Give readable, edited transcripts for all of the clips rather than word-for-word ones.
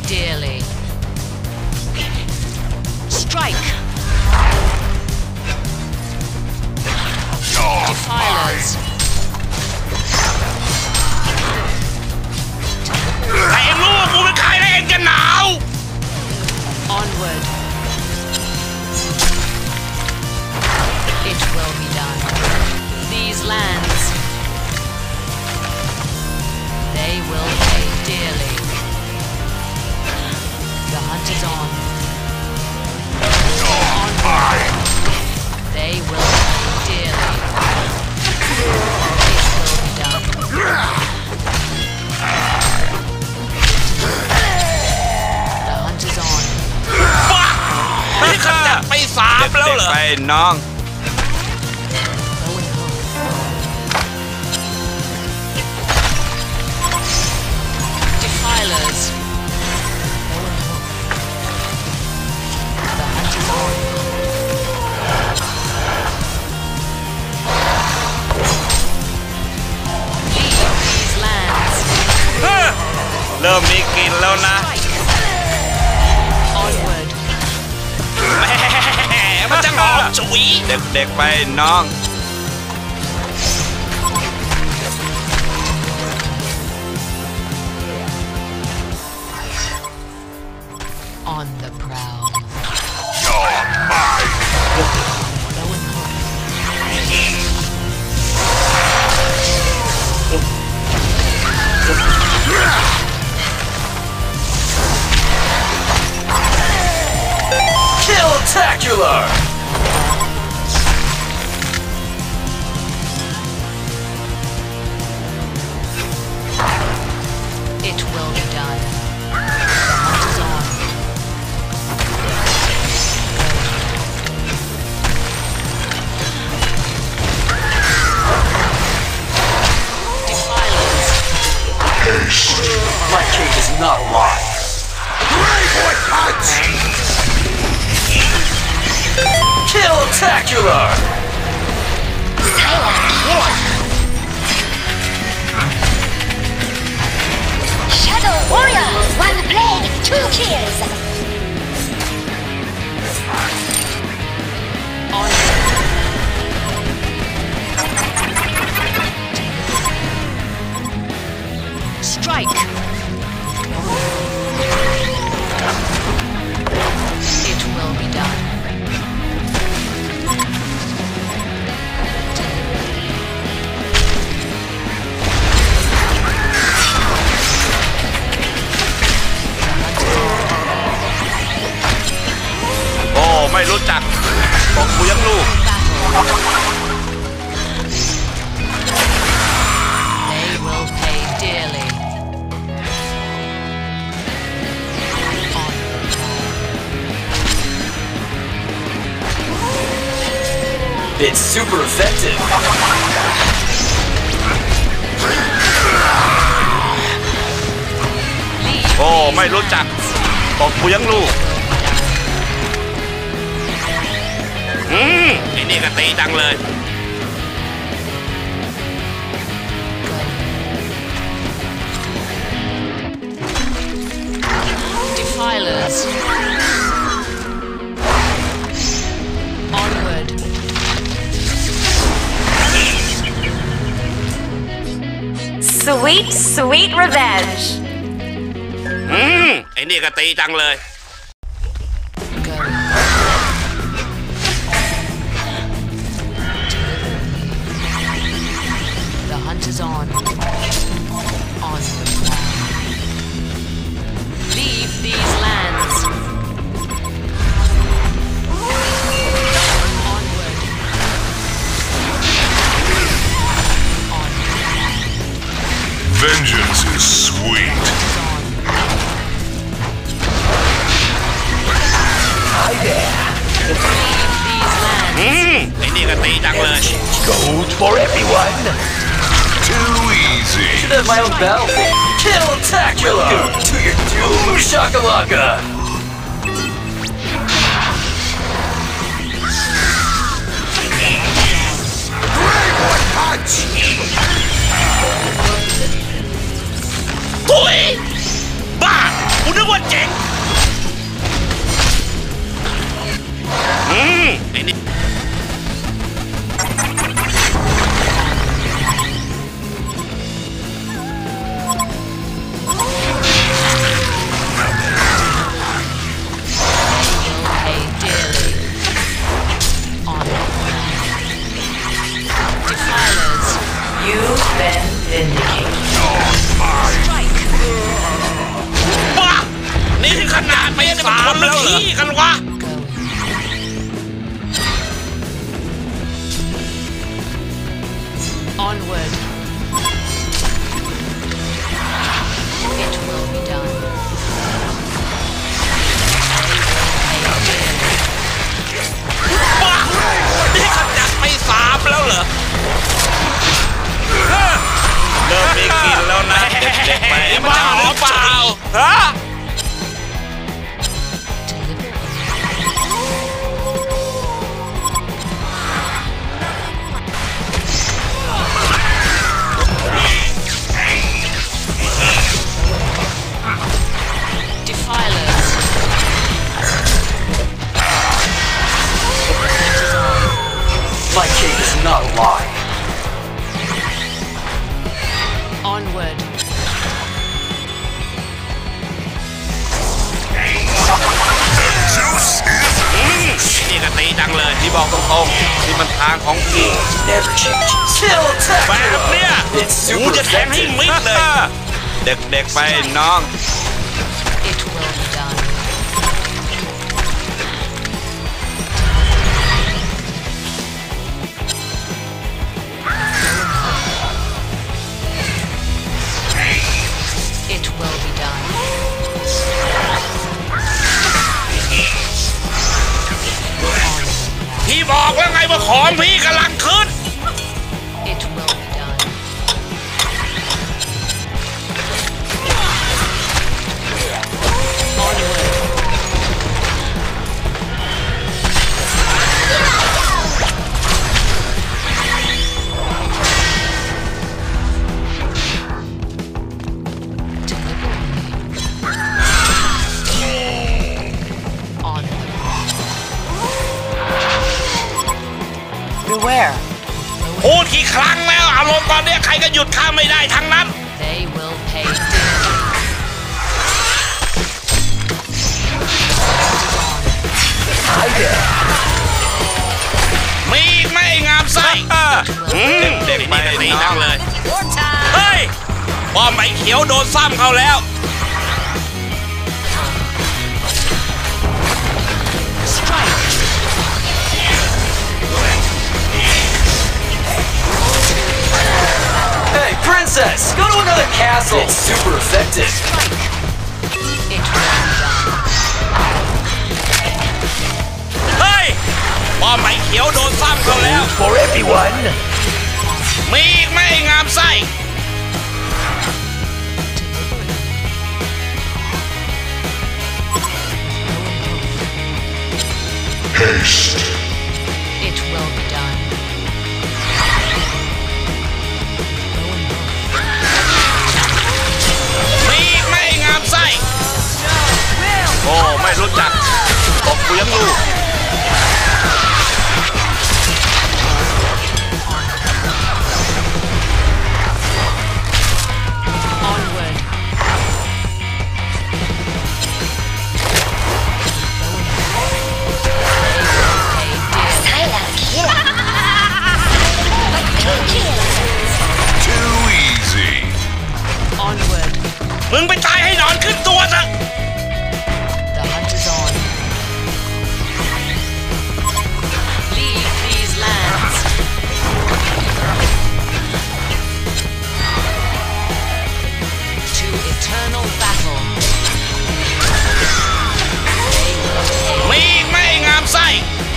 dearly. Strike! Defilers. ใครรู้ว่ากูเป็นใครแล้วเองจะหนาว Onward. It will be done. These lands, they will pay dearly. The hunt is on. Onward. They will pay dearly. It will be done. The hunt is on. ไม่ขจัดไป3แล้วเหรอไปน้อง Defilers. The hunt is on. Leave these lands. เริ่มมีกลิ่นแล้วนะ Onward. แหมมันจะหอมฉุยเด็กๆไปน้อง On the prowl. Killtacular! It will be done. The hunt is on. Defilers. My cage is not alive. Greyboy punch! Killtacular! Shadow Warrior! 1 blade, 2 kills! Strike! It will be done. The hunt is on. โอ้ไม่รู้จักบอกกูยังลูก They will pay dearly. On the prowl. It's super effective. โอ้ไม่รู้จักบอกกูยังลูกไอ้นี่ก็ตีจังเลย Defilers. Onward. Sweet, sweet revenge! ไอ้นี่ก็ตีจังเลย Go. The hunt is on. On the prowl. Leave these lands. Onward. On. Vengeance is sweet. Is on. Hi there. Leave these lands. ไอ้นี่ก็ตีจังเลย Gold for everyone. Too easy. Should have my own battlefield. Killtacular! To your doom, shakalaka! Greyboy punch! ตุ้ยบ้ากูนึกว่าเจ๋ง been vindicated. ว้านี่ถึงขนาดไม่ได้มันคนละที่กันวะ Onward. It will be done. ว้านี่ขจัดไป3แล้วเหรอเริ่มมีกินแล้วนะเด็กๆไปบ้าหรือเปล่าฮะ Defilers. My cave is not a lie. Onward. นี่ก็ตีจังเลยที่บอกตรงๆที่มันทางของพี่ Never changes. Kill แบบ attack. เนี้ย It's กู super จะแทงให้ effective. มิดเลย เด็กๆไปน้อง It will be done. It will be done. พี่บอกแล้วไงว่าของพี่กำลังขึ้น It will be done. Onward. Onward. Beware. พูดกี่ครั้งแล้วอารมณ์ตอนเนี้ยใครก็หยุดข้าไม่ได้ทั้งนั้น They will pay dearly. มีอีกไหม่งามไส้เด็กๆไปตีจังเลย Your time. เฮ้ยป้อมไอ้เขียวโดนซ้ำเขาแล้ว Strike. Hey, princess, go to another castle. It's super effective. It will be done. เฮ้ยป้อมไอ้เขียวโดนซ้ำเขาแล้ว For everyone. มีอีกไหม่งามไส้ Haste. It will be done. มีอีกไหม่งามไส้โอ้ไม่รู้จักตบกูยังลูก Onward. Silent killer. Too easy. Onward. มึงไปตายให้นอนขึ้นตัวซะ The hunt is on. Leave these lands. To eternal battle. They will pay. มีอีกไหม่งามไส้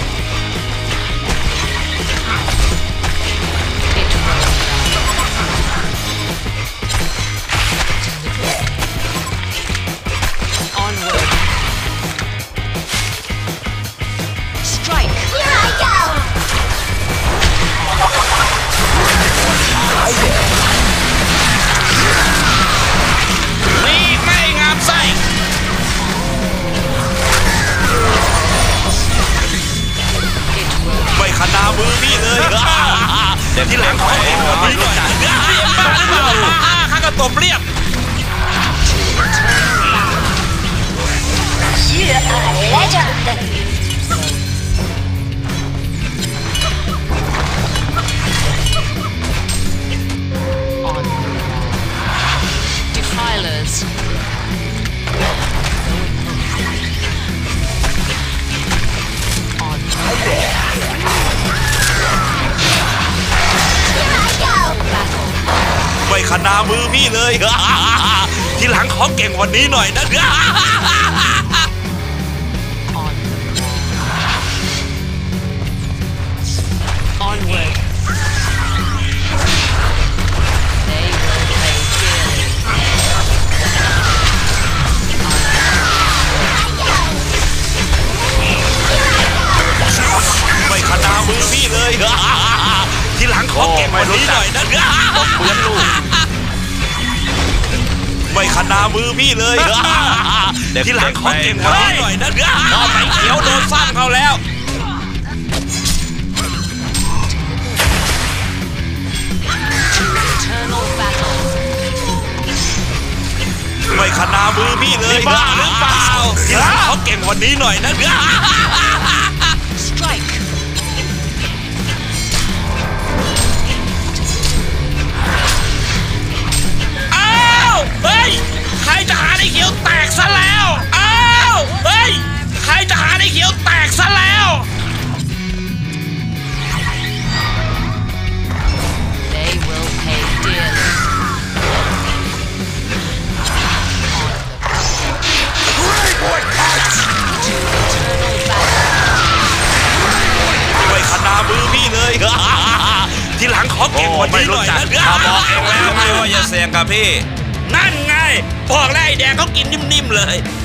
It will be done. Onward. Strike. Here I go. มีอีกไหม่งามไส้ It will. ไม่ขนามือพี่เลยเดี๋ยวที่หลังขอเองก่อนไม่รู้จักเรียบบ้าหรือเปล่าข้าก็ตบเรียบ You are a legend. ขนามือพี่เลย ทีหลังขอเก่งวันนี้หน่อยนะ On the wall. Onward. They will pay dearly. ไม่ขนามือพี่เลย ทีหลังขอเก่งวันนี้หน่อยนะตบเพื่อนลูกไม่ขนามือพี่เลย ทีหลังขอเก่งวันนี้หน่อยนะพอไปเขียวโดนซ้ำเขาแล้ว Eternal battle. ไม่ขนามือพี่เลยบ้าหรือเปล่าทีหลังขอเก่งวันนี้หน่อยนะ Strike. อ้าวเฮ้ยใครจะหาในเขียวแตกซะแล้วอ้าวเฮ้ยใครจะหาในเขียวแตกซะแล้ว They will pay dearly. Eternal battle. ไม่ขนามือพี่เลย ทีหลังขอเก่งวันนี้หน่อยนะบอกเองแล้วไงว่าอย่าเสี่ยงกับพี่นั่นไงบอกแล้วไอ้แดงเขากินนิ่มๆเลย